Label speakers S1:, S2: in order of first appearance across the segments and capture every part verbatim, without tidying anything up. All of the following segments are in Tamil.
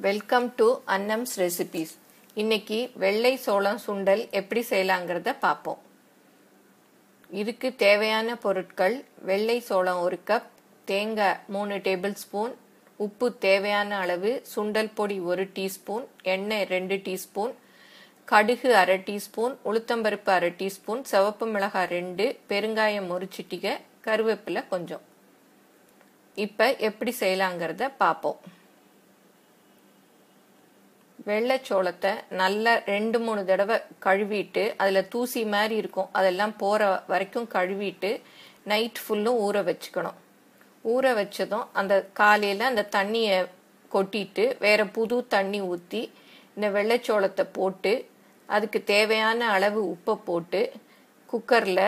S1: Welcome to Annam's recipes. இன்னைக்கு வெள்ளை சோளம் சுண்டல் எப்படி செய்யலாங்கிறத பார்ப்போம். இதுக்கு தேவையான பொருட்கள்: வெள்ளை சோளம் ஒரு கப், தேங்காய் மூணு டேபிள் ஸ்பூன், உப்பு தேவையான அளவு, சுண்டல் பொடி ஒரு டீஸ்பூன், எண்ணெய் ரெண்டு டீஸ்பூன், கடுகு அரை டீஸ்பூன், உளுத்தம்பருப்பு அரை டீஸ்பூன், சிவப்பு மிளகாய் ரெண்டு, பெருங்காயம் ஒரு சிட்டிகை, கருவேப்பிலை கொஞ்சம். இப்போ எப்படி செய்யலாங்கிறத பார்ப்போம். வெள்ளைச்சோளத்தை நல்லா ரெண்டு மூணு தடவை கழுவிட்டு, அதில் தூசி மாதிரி இருக்கும், அதெல்லாம் போகிற வரைக்கும் கழுவிட்டு நைட் ஃபுல்லும் ஊற வச்சுக்கணும். ஊற வச்சதும் அந்த காலையில் அந்த தண்ணியை கொட்டிட்டு வேறு புது தண்ணி ஊற்றி இந்த வெள்ளைச்சோளத்தை போட்டு அதுக்கு தேவையான அளவு உப்பை போட்டு குக்கரில்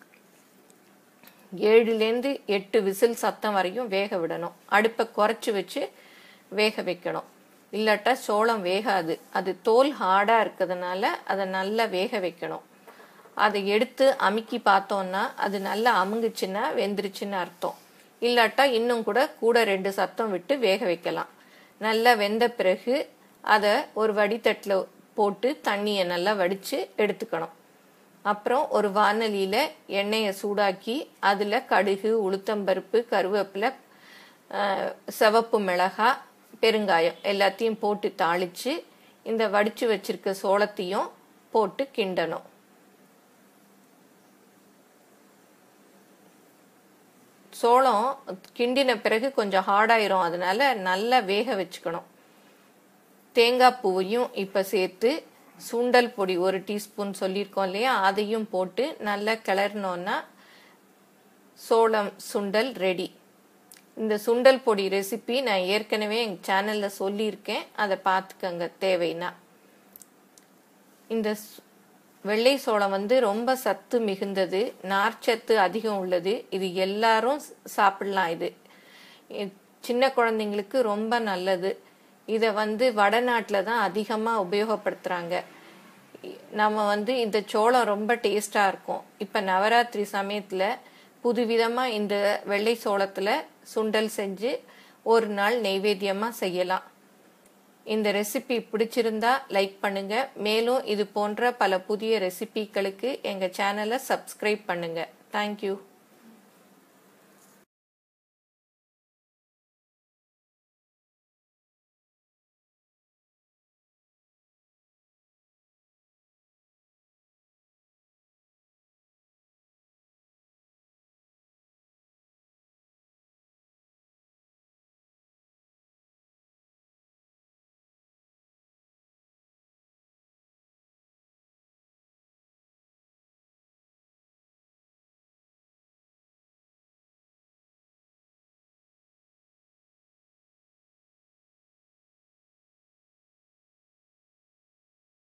S1: ஏழுலேருந்து எட்டு விசில் சத்தம் வரையும் வேக விடணும். அடுப்பை குறைச்சி வச்சு வேக வைக்கணும். இல்லாட்டா சோளம் வேகாது. அது தோல் ஹார்டாக இருக்கிறதுனால அதை நல்லா வேக வைக்கணும். அதை எடுத்து அமுக்கி பார்த்தோன்னா அது நல்லா அமுங்குச்சுன்னா வெந்துருச்சுன்னு அர்த்தம். இல்லாட்டா இன்னும் கூட கூட ரெண்டு சத்தம் விட்டு வேக வைக்கலாம். நல்லா வெந்த பிறகு அதை ஒரு வடித்தட்டில் போட்டு தண்ணியை நல்லா வடித்து எடுத்துக்கணும். அப்புறம் ஒரு வானலியில் எண்ணெயை சூடாக்கி அதில் கடுகு, உளுத்தம்பருப்பு, கருவேப்பிலை, சிவப்பு மிளகாய், பெருங்காயம் எல்லாத்தையும் போட்டு தாளித்து இந்த வடித்து வச்சிருக்க சோளத்தையும் போட்டு கிண்டணும். சோளம் கிண்டின பிறகு கொஞ்சம் ஹார்டாயிரும், அதனால நல்லா வேக வச்சுக்கணும். தேங்காய் பூவையும் இப்போ சேர்த்து சுண்டல் பொடி ஒரு டீஸ்பூன் சொல்லியிருக்கோம் இல்லையா, அதையும் போட்டு நல்லா கிளறினோன்னா சோளம் சுண்டல் ரெடி. இந்த சுண்டல் பொடி ரெசிபி நான் ஏற்கனவே எங்கள் சேனலில் சொல்லியிருக்கேன், அதை பார்த்துக்கங்க தேவைன்னா. இந்த வெள்ளை சோளம் வந்து ரொம்ப சத்து மிகுந்தது, நார்ச்சத்து அதிகம் உள்ளது. இது எல்லாரும் சாப்பிடலாம். இது சின்ன குழந்தைங்களுக்கு ரொம்ப நல்லது. இதை வந்து வடநாட்டில் தான் அதிகமாக உபயோகப்படுத்துகிறாங்க. நம்ம வந்து இந்த சோளம் ரொம்ப டேஸ்டாக இருக்கும். இப்போ நவராத்திரி சமயத்தில் புதுவிதமாக இந்த வெள்ளை சோளத்தில் சுண்டல் செஞ்சு ஒரு நாள் நெய்வேத்தியமாக செய்யலாம். இந்த ரெசிபி பிடிச்சிருந்தா லைக் பண்ணுங்க. மேலும் இது போன்ற பல புதிய ரெசிபிகளுக்கு எங்கள் சேனலை சப்ஸ்கிரைப் பண்ணுங்க. தேங்க்யூ.